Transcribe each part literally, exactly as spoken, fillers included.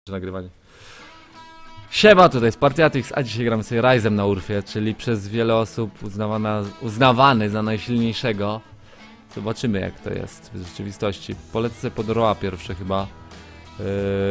Nagrywanie. Siema, tutaj jest Partiatix, a dzisiaj gramy sobie Ryzem na Urfie, czyli przez wiele osób uznawana, uznawany za najsilniejszego. Zobaczymy, jak to jest w rzeczywistości. Polecę sobie pod Roa pierwsze chyba. Yy...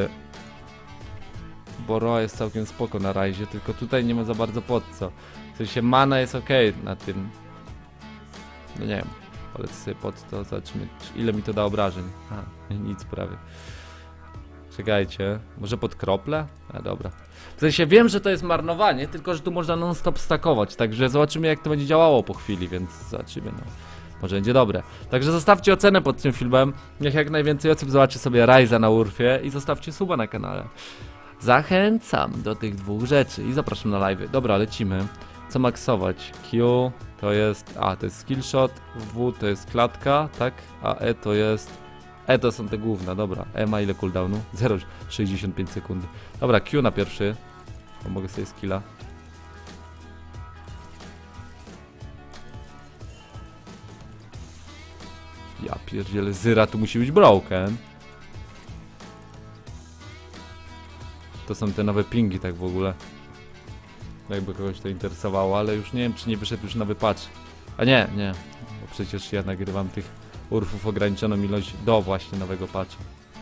Bo Roa jest całkiem spoko na Ryzie, tylko tutaj nie ma za bardzo pod co. W sensie mana jest ok na tym. No nie wiem, polecę sobie pod to, zobaczymy ile mi to da obrażeń. A, nic prawie. Czekajcie, może pod krople? A dobra. W sensie wiem, że to jest marnowanie, tylko że tu można non stop stakować, także zobaczymy, jak to będzie działało po chwili, więc zobaczymy, no. Może będzie dobre. Także zostawcie ocenę pod tym filmem, niech jak najwięcej osób zobaczy sobie Ryza na Urfie i zostawcie suba na kanale. Zachęcam do tych dwóch rzeczy i zapraszam na live. Dobra, lecimy. Co maksować? Q to jest, a to jest skillshot, W to jest klatka, tak? A E to jest... E to są te główne, dobra. E ma ile cooldownu? zero przecinek sześćdziesiąt pięć sekundy. Dobra, Q na pierwszy. Bo mogę sobie skilla. Ja pierdzielę, Zyra tu musi być broken. To są te nowe pingi tak w ogóle. Jakby kogoś to interesowało, ale już nie wiem, czy nie wyszedł już nowy patch. A nie, nie. Bo przecież ja nagrywam tych Urfów ograniczoną ilość do właśnie nowego patcha.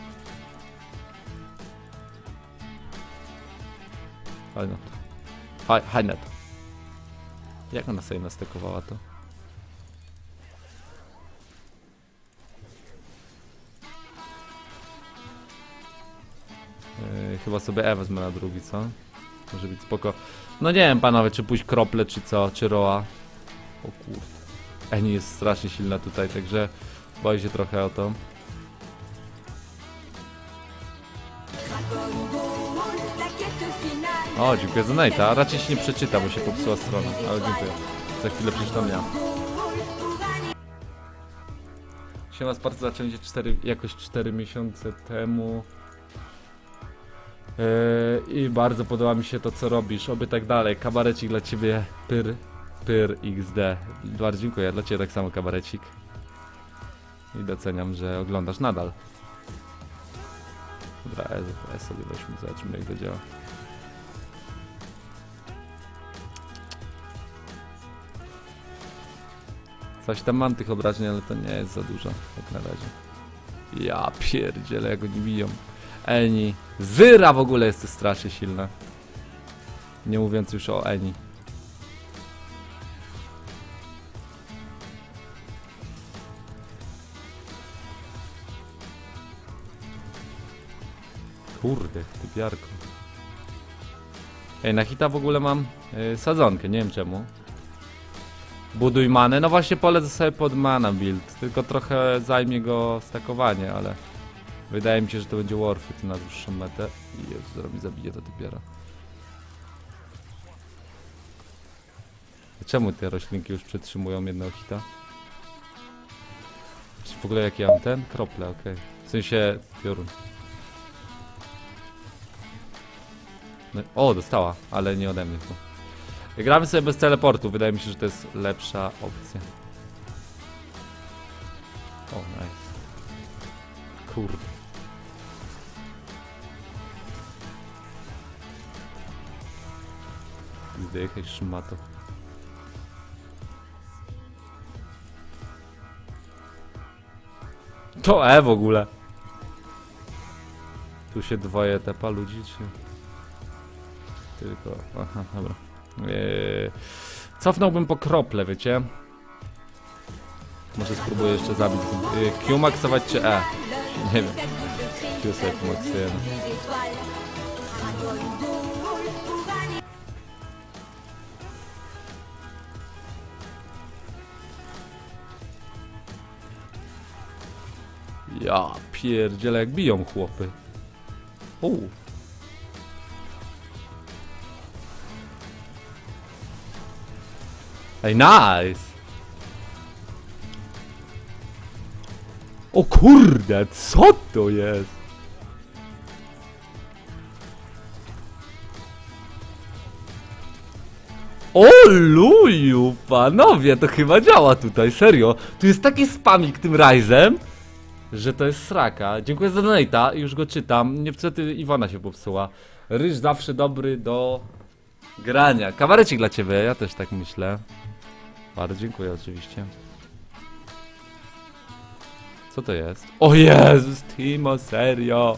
Fajno. Fajne to. Jak ona sobie nastekowała to? Yy, chyba sobie E wezmę na drugi, co? Może być spoko. No nie wiem, panowie, czy pójść krople, czy co, czy Roa. O kurde. Eni jest strasznie silna tutaj, także boję się trochę o to. O, dziękuję za Nate'a. Raczej się nie przeczyta, bo się popsuła strona, ale dziękuję. Za chwilę przeczytam ja. Siema, Sparta zaczęli się cztery, jakoś cztery miesiące temu. Yy, I bardzo podoba mi się to, co robisz. Oby tak dalej. Kabarecik dla ciebie. Pyr, pyr, X D. Bardzo dziękuję. Dla ciebie tak samo kabarecik. I doceniam, że oglądasz nadal. Dobra, E, e sobie weźmy, zobaczymy, jak to działa. Coś tam mam tych obrażeń, ale to nie jest za dużo, jak na razie. Ja pierdzielę, jak oni biją. Eni. Zyra w ogóle jest strasznie silna. Nie mówiąc już o Eni. Kurde, typiarko. Ej, na hita w ogóle mam yy, sadzonkę, nie wiem czemu. Buduj manę, no właśnie polecę sobie pod mana build. Tylko trochę zajmie go stakowanie, ale wydaje mi się, że to będzie warfit na dłuższą metę. I Jezu, zaraz mi zabije to typiara. Czemu te roślinki już przetrzymują jednego hita? Czy w ogóle jaki ja mam ten? Krople, okej. Okay. W sensie piorun. No, o, dostała, ale nie ode mnie. Gramy sobie bez teleportu, wydaje mi się, że to jest lepsza opcja. O, nice. Kurde. Gdy jakaś szmato. To E w ogóle. Tu się dwoje tepa ludzi, czy... Tylko... Aha, dobra. Eee, cofnąłbym po krople, wiecie? Może spróbuję jeszcze zabić. Eee, Q maksować czy E? Nie wiem. Q sobie pomaksujemy. Ja pierdzielę, jak biją chłopy. Uuu. Ej, nice! O kurde, co to jest? O luju, panowie, to chyba działa tutaj, serio. Tu jest taki spamik tym Ryzem. że to jest sraka. Dziękuję za donate'a, już go czytam. Niestety Iwona się popsuła. Ryż zawsze dobry do grania. Kabarecik dla ciebie, ja też tak myślę. Bardzo dziękuję oczywiście. Co to jest? O Jezus, Timo, serio!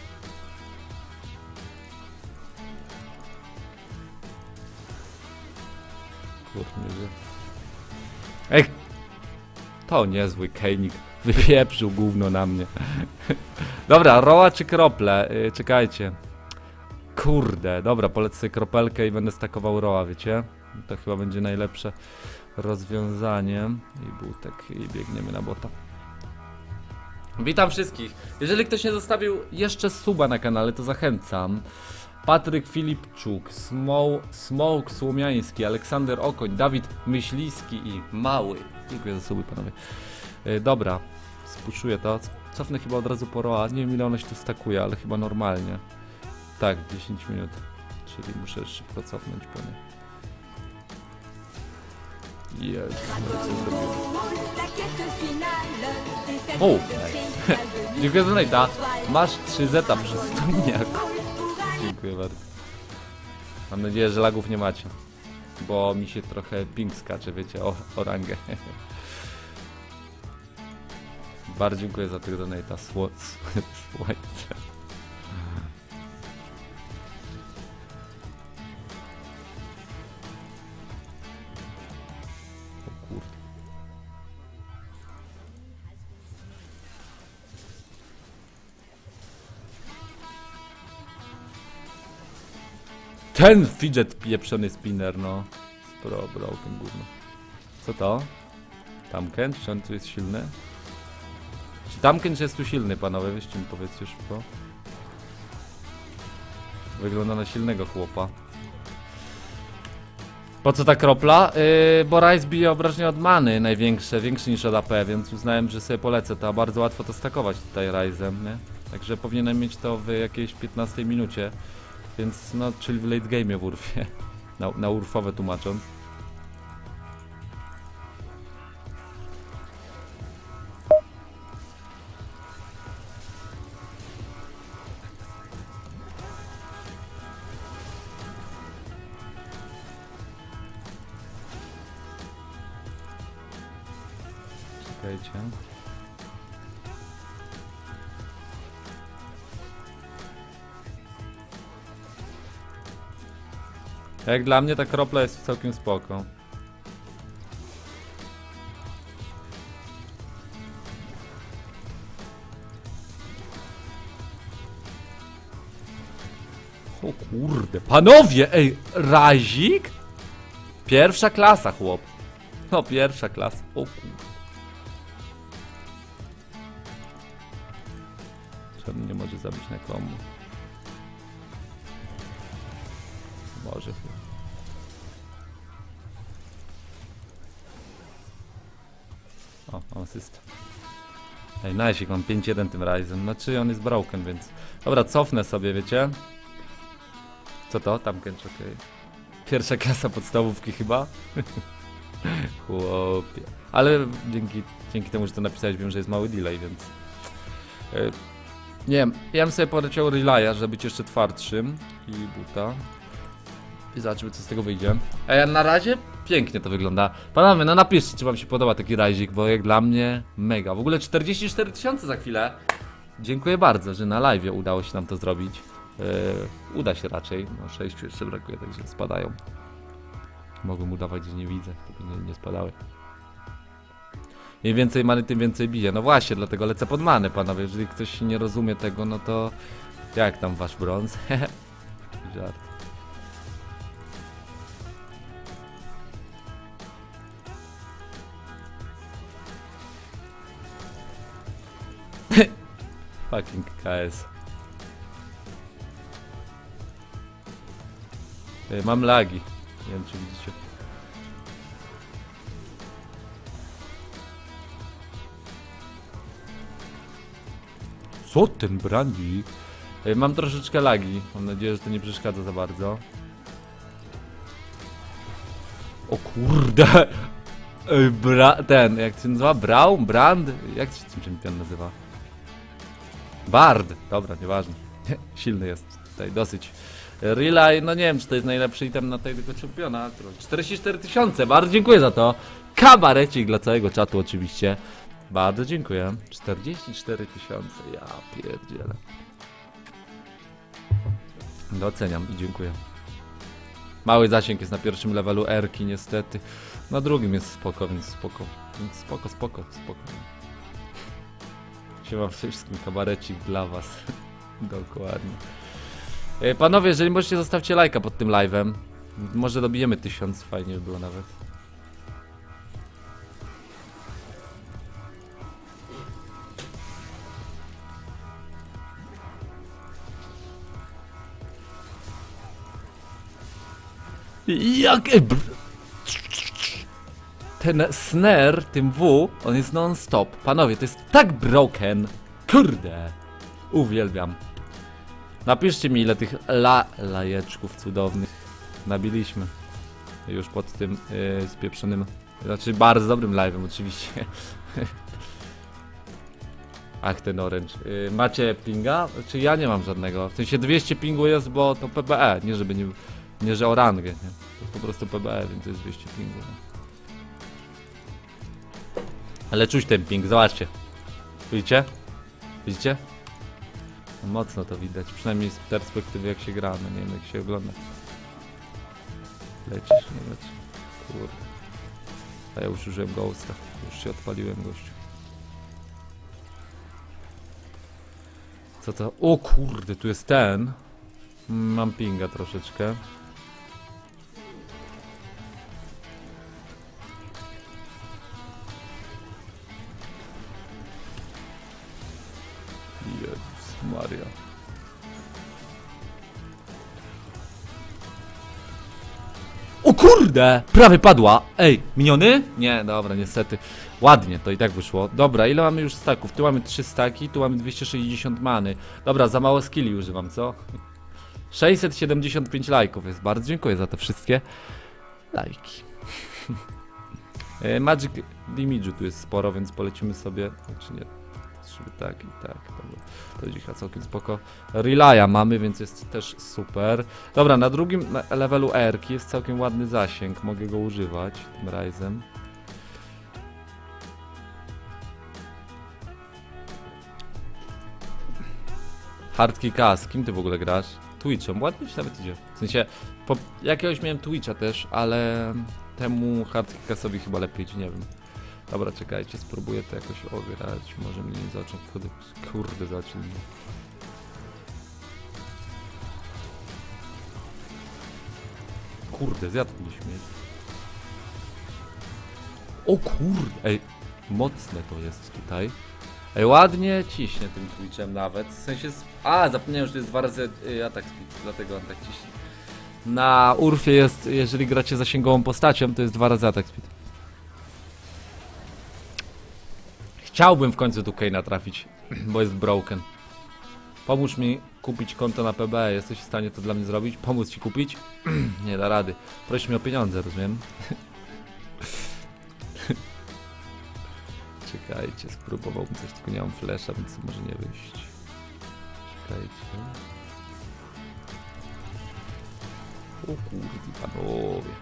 Kurde, ej! To niezły Kejnik. Wypieprzył gówno na mnie. Dobra, roła czy krople? Yy, czekajcie. Kurde, dobra, polecę sobie kropelkę i będę stakował roła, wiecie? To chyba będzie najlepsze rozwiązanie. I butek, i biegniemy na bota. Witam wszystkich. Jeżeli ktoś nie zostawił jeszcze suba na kanale, to zachęcam. Patryk Filipczuk, Smo Smoke Słomiański, Aleksander Okoń, Dawid Myśliski i Mały. Dziękuję za suby, panowie. Yy, dobra, spuszuję to. Cofnę chyba od razu po roa. Nie wiem, ile ono się tu stakuje, ale chyba normalnie. Tak, dziesięć minut. Czyli muszę szybko cofnąć po nie. Jezu, o! Dziękuję za donate'a. Masz trzy zeta przez stuniaku. Dziękuję bardzo. Mam nadzieję, że lagów nie macie. Bo mi się trochę ping skacze, wiecie, o, o rangę. Bardzo dziękuję za tego donate'a. Słońce. Ten fidget pieprzony spinner, no. Pro, broken gówno. Co to? Tamken? Czy on tu jest silny? Czy Tamken jest tu silny, panowie? Weźcie mi powiedzcie szybko. Wygląda na silnego chłopa. Po co ta kropla? Yy, bo Ryze bije obrażenia od many największe, większe niż od A P, więc uznałem, że sobie polecę to, a bardzo łatwo to stakować tutaj Ryzem, nie? Także powinienem mieć to w jakiejś piętnastej minucie. Więc no, czyli w late game'ie w Urfie. Na, na urfowe tłumacząc. Czekajcie. Jak dla mnie ta kropla jest całkiem spoko. O kurde, panowie, ej, razik? Pierwsza klasa, chłop. No, pierwsza klasa, o kurde. Czemu nie może zabić na komu? Może. O, mam asyst. Ej, nice, mam pięć jeden tym Ryzen. Znaczy on jest broken, więc... Dobra, cofnę sobie, wiecie? Co to? Tamken, okej. Okay. Pierwsza klasa podstawówki chyba? Chłopie. Ale dzięki, dzięki temu, że to napisałeś, wiem, że jest mały delay, więc... Yy, nie wiem, ja bym sobie poleciał relaya, żeby być jeszcze twardszym. I buta. I zobaczymy, co z tego wyjdzie. A na razie pięknie to wygląda. Panowie, no napiszcie, czy wam się podoba taki razik, bo jak dla mnie mega. W ogóle czterdzieści cztery tysiące za chwilę. Dziękuję bardzo, że na live udało się nam to zrobić. Yy, uda się raczej. No sześciu jeszcze brakuje, także spadają. Mogłem udawać, że nie widzę, żeby nie, nie spadały. Im więcej many, tym więcej bije. No właśnie, dlatego lecę pod many, panowie. Jeżeli ktoś nie rozumie tego, no to... Jak tam wasz brąz? Żart. Fucking K S. Mam lagi. Nie wiem, czy widzicie. Co ten brandzi? Mam troszeczkę lagi. Mam nadzieję, że to nie przeszkadza za bardzo. O kurde! Bra ten, jak się nazywa? Braum? Brand? Jak się ten czempion nazywa? Bard! Dobra, nieważne. Silny jest tutaj, dosyć. Relay, no nie wiem, czy to jest najlepszy item na tego czempiona. czterdzieści cztery tysiące, bardzo dziękuję za to. Kabarecik dla całego czatu oczywiście. Bardzo dziękuję. czterdzieści cztery tysiące, ja pierdzielę. Doceniam i dziękuję. Mały zasięg jest na pierwszym levelu R-ki niestety. Na drugim jest spoko, więc spoko. Więc spoko, spoko, spoko. Siema wszystkim, kabarecik dla was. Dokładnie. Panowie, jeżeli możecie, zostawcie lajka pod tym live'em. Może dobijemy tysiąc, fajnie by było nawet. Jak... Ten snare, tym W, on jest non-stop. Panowie, to jest tak broken. Kurde. Uwielbiam. Napiszcie mi, ile tych la lajeczków cudownych nabiliśmy. Już pod tym yy, spieprzonym, znaczy bardzo dobrym live'em oczywiście. Ach, ten orange. Yy, macie pinga? Znaczy ja nie mam żadnego. W sensie dwieście pingu jest, bo to P B E. Nie, żeby nie... Nie, że o rangę, nie? To jest po prostu P B E, więc to jest dwieście pingu. No. Ale czuć ten ping, zobaczcie. Widzicie? Widzicie? No mocno to widać, przynajmniej z perspektywy jak się gra, no nie wiem jak się ogląda. Lecisz, nie lecisz. Kurde. A ja już użyłem ghosta, już się odpaliłem gościu. Co to? O kurde, tu jest ten. Mam pinga troszeczkę. Jezus Maria. O kurde! Prawie padła! Ej, miniony? Nie, dobra, niestety. Ładnie, to i tak wyszło. Dobra, ile mamy już staków? Tu mamy trzy staki, tu mamy dwieście sześćdziesiąt many. Dobra, za mało skilli używam, co? sześćset siedemdziesiąt pięć lajków jest. Bardzo dziękuję za te wszystkie lajki. Magic Damage'u tu jest sporo, więc polecimy sobie. Znaczy nie, żeby tak i tak. To dzicha całkiem spoko. Relaya mamy, więc jest też super. Dobra, na drugim levelu R-ki jest całkiem ładny zasięg. Mogę go używać tym razem. Hardkey K, z kim ty w ogóle grasz? Twitchem, ładnie się nawet idzie. W sensie, po jakiegoś miałem Twitcha też, ale temu Hardkey'owi chyba lepiej idzie, nie wiem. Dobra, czekajcie, spróbuję to jakoś ograć. Może mnie nie zaczął wtedy. Kurde, zacznie. Kurde, zjadł mi śmieć. O kurde, ej, mocne to jest tutaj. Ej, ładnie ciśnie tym Twitchem nawet, w sensie... A, zapomniałem, że to jest dwa razy y, atak speed, dlatego on tak ciśnie. Na Urfie jest, jeżeli gracie zasięgową postacią, to jest dwa razy atak speed. Chciałbym w końcu tu Kane'a trafić, bo jest broken. Pomóż mi kupić konto na P B E, jesteś w stanie to dla mnie zrobić? Pomóc ci kupić? Nie da rady. Proś mi o pieniądze, rozumiem? Czekajcie, spróbowałbym coś, tylko nie mam flesza, więc może nie wyjść. Czekajcie. O kurde, panowie.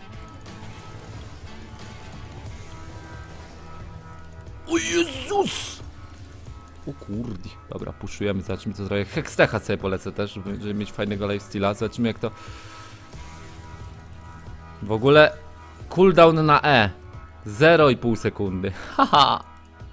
O Jezus! O kurde. Dobra, puszujemy, zobaczymy co zrobię. Hextecha sobie polecę też, żeby, żeby mieć fajnego lifestyla. Zobaczymy jak to... W ogóle cooldown na E. zero i pół sekundy. Haha.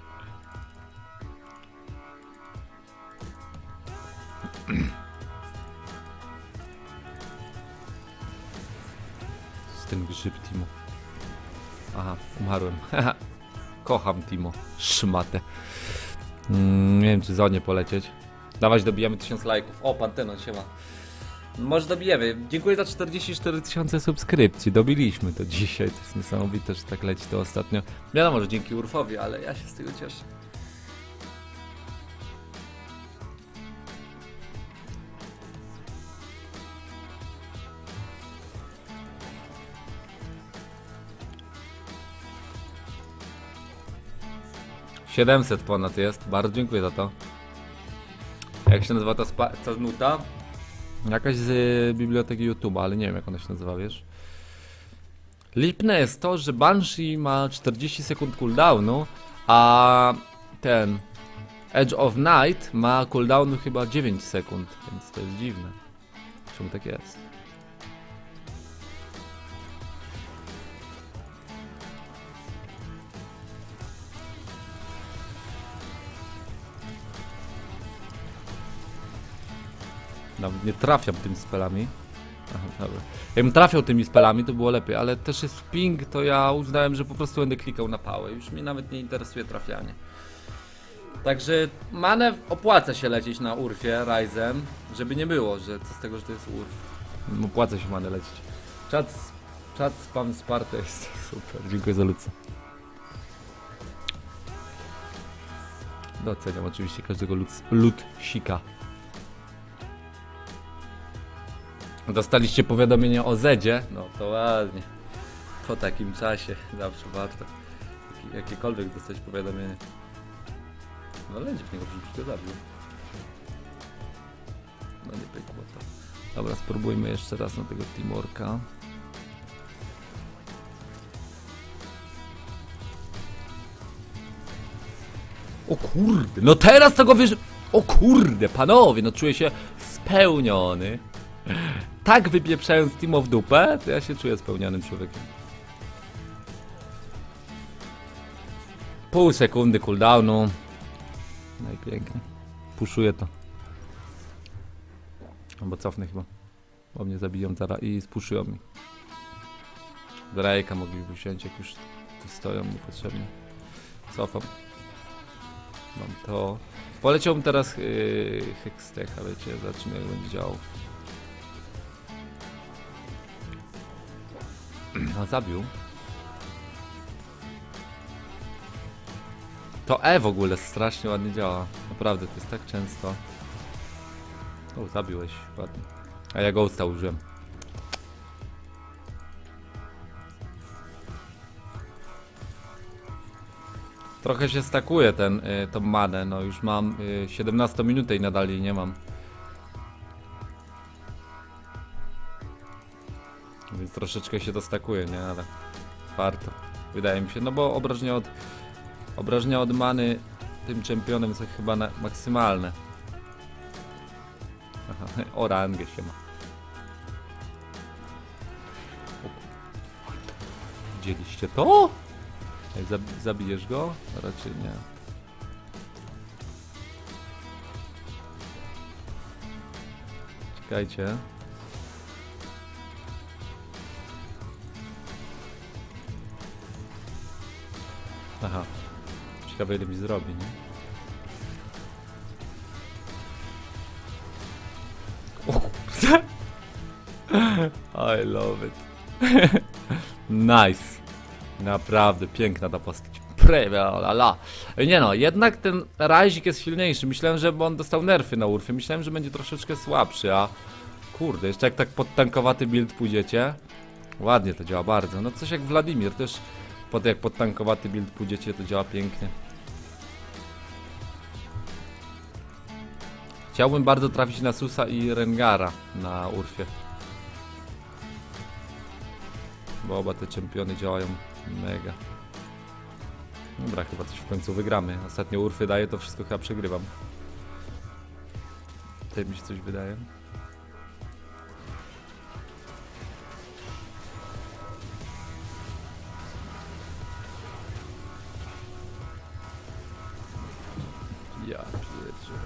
Z ten grzyb, Timo. Aha, umarłem. Kocham Timo. Szmatę. Mm, nie wiem, czy zonie polecieć. Dawać, dobijamy tysiąc lajków. O, Pantenon się ma. Może dobijemy. Dziękuję za czterdzieści cztery tysiące subskrypcji. Dobiliśmy to dzisiaj. To jest niesamowite, że tak leci to ostatnio. Wiadomo, że dzięki Urfowi, ale ja się z tego cieszę. siedemset ponad jest, bardzo dziękuję za to. Jak się nazywa ta, spa ta nuta? Jakaś z y, biblioteki YouTube'a, ale nie wiem jak ona się nazywa, wiesz? Lipne jest to, że Banshee ma czterdzieści sekund cooldownu, a ten Edge of Night ma cooldownu chyba dziewięć sekund, więc to jest dziwne. Czemu tak jest? Nawet nie trafiam tymi spelami. Aha, dobra. Jakbym trafiał tymi spelami, to było lepiej, ale też jest ping, to ja uznałem, że po prostu będę klikał na pałę. Już mnie nawet nie interesuje trafianie. Także manę opłaca się lecieć na Urfie Ryzem, żeby nie było, że co z tego, że to jest Urf. Opłaca się manę lecieć. Czat, czat spam Sparta jest super, dziękuję za lucę. Doceniam oczywiście każdego ludsika. Dostaliście powiadomienie o Zedzie? No to ładnie. Po takim czasie zawsze warto jakiekolwiek dostać powiadomienie. No lędź w niego przecież go zabił. No nie pykło to. Dobra, spróbujmy jeszcze raz na tego Timorka. O kurde, no teraz tego wiesz... O kurde, panowie, no czuję się spełniony. Tak wypieprzając Timo w dupę, to ja się czuję spełnionym człowiekiem. Pół sekundy cooldownu. No i pięknie. Puszuję to. Albo cofnę chyba. Bo mnie zabiją zaraz i spuszują mi. Drake'a mogliby wziąć, jak już tu stoją niepotrzebnie. Cofam. Mam to. Poleciałbym teraz yy, Hextecha, wiecie, zobaczymy jak będzie działał. No zabił. To E w ogóle strasznie ładnie działa. Naprawdę, to jest tak często. O, zabiłeś, ładnie. A ja Ghosta użyłem. Trochę się stakuje ten, y, tą manę, no już mam y, siedemnaście minut i nadal jej nie mam. Więc troszeczkę się to stakuje, nie? Ale warto. Wydaje mi się, no bo obrażenia od obrażenia od many tym czempionem są chyba na, maksymalne. Aha, o rangę się ma. Widzieliście to? Zab zabijesz go? Raczej nie. Czekajcie. Aha. Ciekawe ile mi zrobi, nie? O kurde. I love it. Nice. Naprawdę piękna ta postać. Prewalala. Nie no, jednak ten Razik jest silniejszy. Myślałem, że on dostał nerfy na Urfie. Myślałem, że będzie troszeczkę słabszy, a kurde, jeszcze jak tak podtankowaty build pójdziecie. Ładnie to działa bardzo. No coś jak Wladimir też. Pod, jak podtankowaty build pójdziecie, to działa pięknie. Chciałbym bardzo trafić na Susa i Rengara na Urfie. Bo oba te czempiony działają mega. Dobra, chyba coś w końcu wygramy. Ostatnio Urfy daje, to wszystko chyba przegrywam. Tutaj mi się coś wydaje. Ja pierdzielę.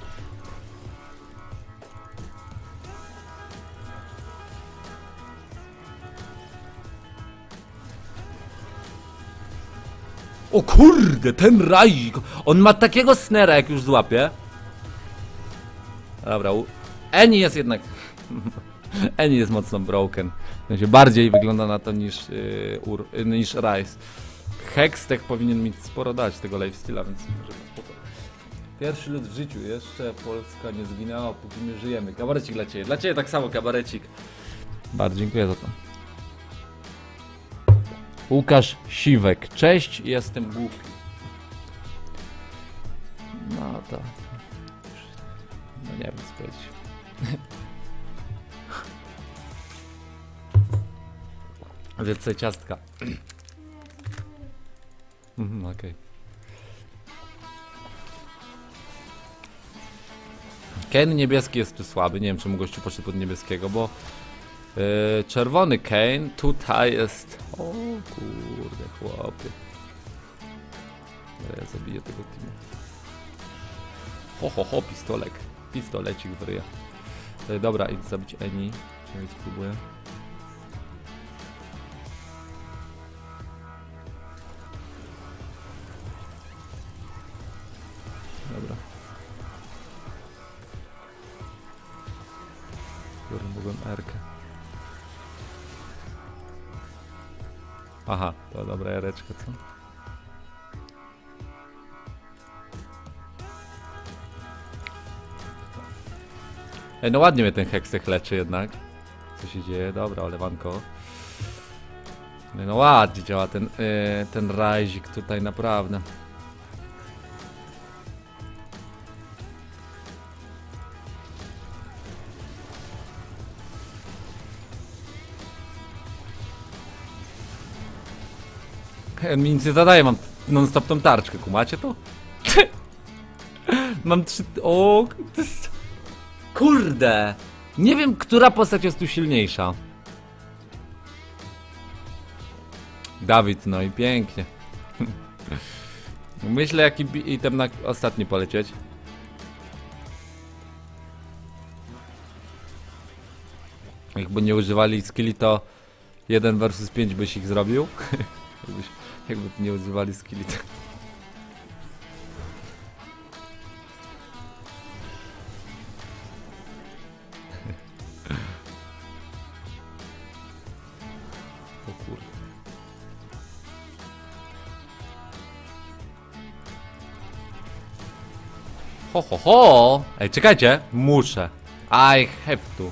O kurde, ten Razik! On ma takiego snera, jak już złapie. Dobra, Eni jest jednak... Eni jest mocno broken. W sensie bardziej wygląda na to niż, yy, ur, yy, niż Ryze. Hextech powinien mieć sporo dać tego lifestyla, więc może spoko. Pierwszy lud w życiu, jeszcze Polska nie zginęła, póki my żyjemy. Kabarecik dla ciebie, dla ciebie tak samo kabarecik. Bardzo dziękuję za to. Łukasz Siwek, cześć, jestem głupi. No to... No nie wiem, co powiedzieć. Zjedz sobie ciastka. Mhm, okej. Okay. Kane niebieski jest tu słaby, nie wiem czemu gościu poszedł pod niebieskiego, bo yy, czerwony Kane tutaj jest... O kurde, chłopie. Ja zabiję tego teamu. Ho, ho, ho, pistolek. Pistolecik w ryja. Yy, dobra, idź zabić Eni. Czekaj, spróbuję. Dobra. Dobra, mogłem R-kę. Aha, to dobra jareczka, co? Ej, no ładnie mnie ten heksek leczy jednak. Co się dzieje? Dobra, olewanko. No ładnie działa ten, yy, ten rajzik tutaj, naprawdę. On mi nic nie zadaje, mam non-stop tą tarczkę, kumacie to? Mam trzy... O, to jest... Kurde! Nie wiem, która postać jest tu silniejsza. Dawid, no i pięknie. Myślę, jaki item na ostatni polecieć. Jakby nie używali skilli, to jeden versus pięć byś ich zrobił. Jakbyś, jakby nie używali skilli, to... O kurde. Ho, ho, ho! Ej, czekajcie! Muszę. I have to.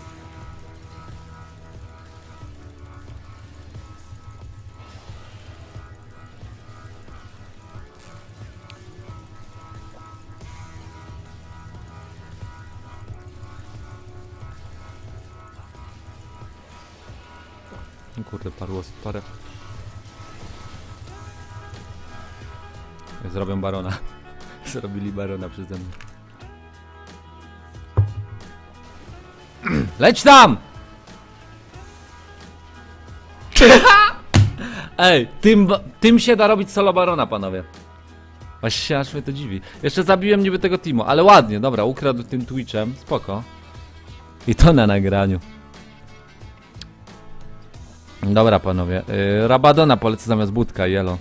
Kurde, parło parę. Zrobią barona. Zrobili barona przeze mnie. Leć tam! Ej, tym, tym się da robić solo barona, panowie. Właśnie aż mnie to dziwi. Jeszcze zabiłem niby tego Timo, ale ładnie, dobra, ukradł tym Twitchem, spoko. I to na nagraniu. Dobra, panowie, yy, Rabadona polecę zamiast Budka, Yellow.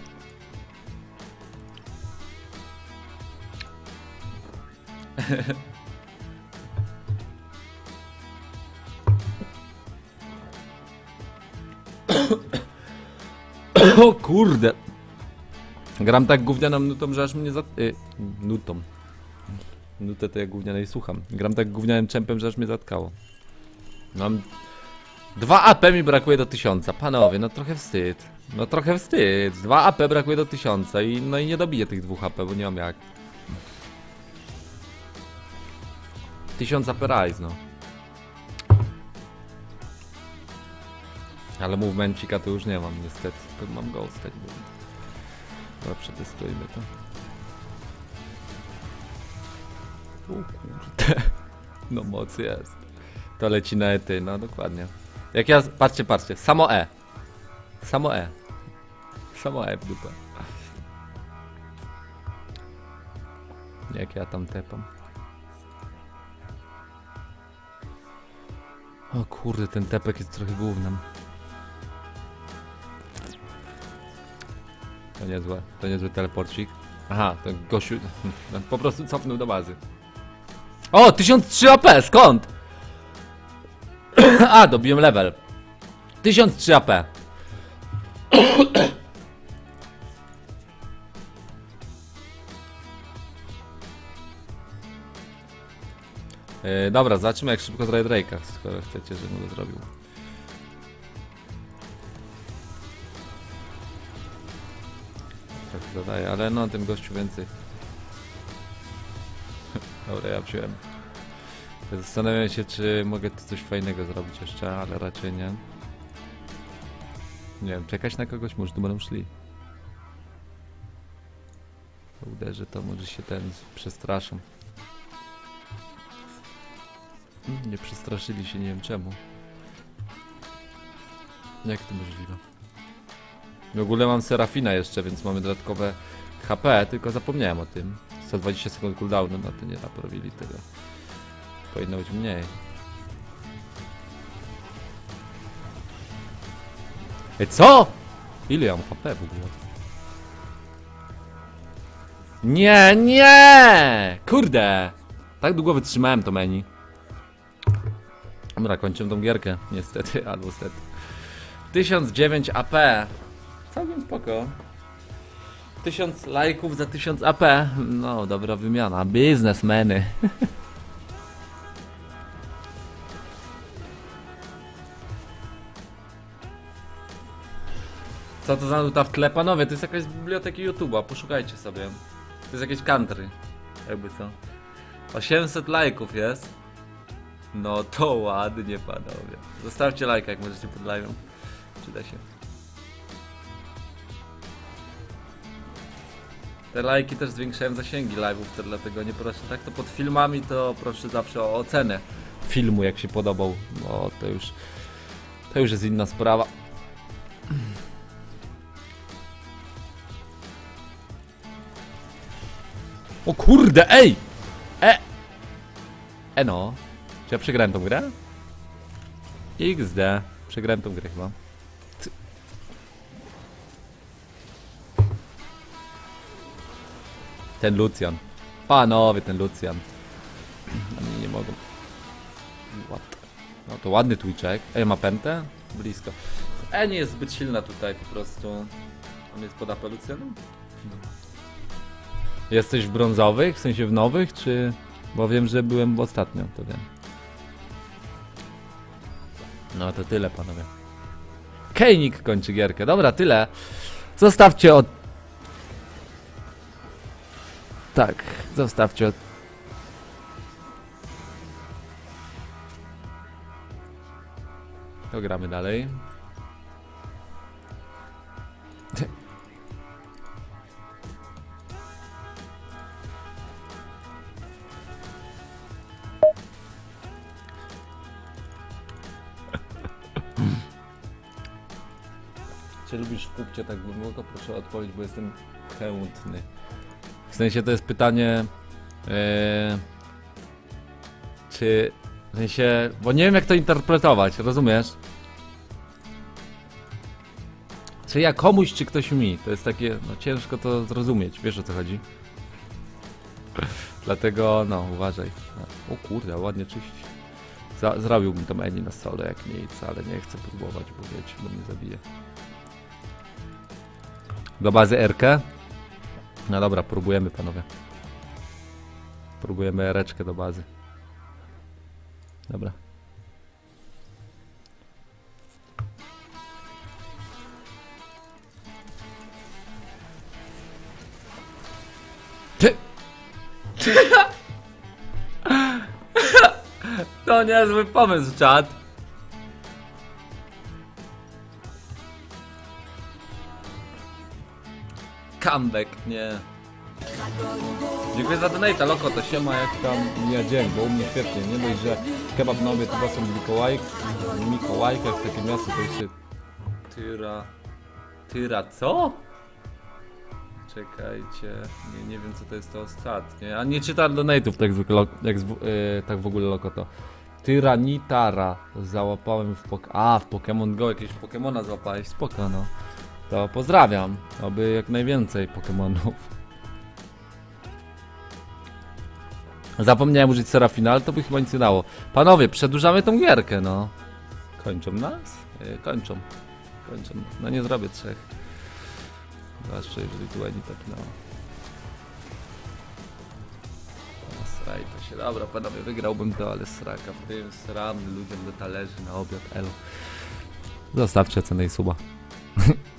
O kurde. Gram tak gównianą nutą, że aż mnie za... Yy, nutą. Nutę to ja gównianej słucham. Gram tak gównianym czempem, że aż mnie zatkało. Mam... Dwa A P mi brakuje do tysiąca. Panowie, no trochę wstyd. No trochę wstyd. Dwa A P brakuje do tysiąca i no i nie dobiję tych dwóch A P, bo nie mam jak. Tysiąc A P rise, no. Ale movemencika to już nie mam niestety. To mam go ostać. Dobra, przetestujmy to. O kurde. No moc jest. To leci na ety, no dokładnie. Jak ja, patrzcie, patrzcie, samo E. Samo E. Samo E w dupę. Jak ja tam tepam. O kurde, ten tepek jest trochę głównym. To niezłe, to niezły teleporcik. Aha, ten gościu po prostu cofnął do bazy. O, tysiąc trzy A P, skąd? A, dobiłem level. tysiąc trzy A P. Yy, dobra, zobaczymy jak szybko zrobię Drake'a, skoro chcecie, żebym go zrobił. Tak zadaję, ale no tym gościu więcej. Dobra, ja wziąłem. Zastanawiam się, czy mogę tu coś fajnego zrobić jeszcze, ale raczej nie. Nie wiem, czekać na kogoś? Może tu będą szli. Uderzę, to może się ten przestraszą. Nie przestraszyli się, nie wiem czemu. Jak to możliwe? W ogóle mam Serafina jeszcze, więc mamy dodatkowe H P, tylko zapomniałem o tym. sto dwadzieścia sekund cooldownu, no to nie naprawili tego. Powinno być mniej. Ej, co? Ile ja mam H P w ogóle? Nie, nie! Kurde! Tak długo wytrzymałem to menu. Dobra, kończę tą gierkę, niestety, albo stety. tysiąc dziewięć A P. Całkiem spoko. tysiąc lajków za tysiąc A P. No, dobra wymiana. Biznesmeny. Co to za nuta w tle? Panowie, to jest jakaś z biblioteki YouTube'a, poszukajcie sobie. To jest jakieś country. Jakby co. osiemset lajków jest. No to ładnie, panowie. Zostawcie lajka, jak możecie pod live'em. Przyda się. Te lajki też zwiększają zasięgi live'ów, to dlatego nie proszę. Tak to pod filmami to proszę zawsze o ocenę filmu, jak się podobał. Bo to już to już jest inna sprawa. O kurde, ej! E! E no. Czy ja przegrałem tą grę? X D. Przegrałem tą grę chyba. Ty. Ten Lucian. Panowie, ten Lucian. Oni nie mogą. What? No to ładny Twitchek. Ej, ma pętę? Blisko. E nie jest zbyt silna tutaj po prostu. On jest pod A P Lucianem? Jesteś w brązowych? W sensie w nowych, czy... Bo wiem, że byłem ostatnio, to wiem. No to tyle, panowie. Kejnik kończy gierkę. Dobra, tyle. Zostawcie od... Tak, zostawcie od... To gramy dalej. Czy lubisz w kupcie tak głęboko? Proszę o odpowiedź, bo jestem chętny. W sensie to jest pytanie... Yy, czy... W sensie... Bo nie wiem, jak to interpretować, rozumiesz? Czy ja komuś, czy ktoś mi? To jest takie... No ciężko to zrozumieć, wiesz o co chodzi? Dlatego, no, uważaj. O kurde, ładnie czyścić. Za, zrobiłbym to menu na solo jak nic, ale nie chcę próbować, bo wiecie, bo mnie zabije. Do bazy R K? No dobra, próbujemy, panowie. Próbujemy ereczkę do bazy. Dobra. Ty! To niezły pomysł, czat. Comeback, nie. Dziękuję za donata, loko, to siema, jak tam mija dzień, bo u mnie świetnie. Nie dość, że kebab na obiad chyba są w Mikołajk, w Mikołajkach, takie miasto, to jeszcze... Tyra... Tyra co? Czekajcie, nie, nie wiem co to jest to ostatnie. A nie czytam donate'ów tak zwykle, jak z, yy, tak w ogóle loko to. Tyranitara załapałem w pok... A, w Pokémon Go jakiegoś Pokémona złapałeś, spoko no. To pozdrawiam, oby jak najwięcej Pokémonów. Zapomniałem użyć Serafina, ale to by chyba nic nie dało. Panowie, przedłużamy tą gierkę, no. Kończą nas? Yy, kończą. Kończą. No nie zrobię trzech. Zwłaszcza jeżeli tu Eni tepnęła. Sraj to się. Dobra, panowie, wygrałbym to, ale sraka w tym sram ludziom do talerzy na obiad. Elo. Zostawcie cenę i suba.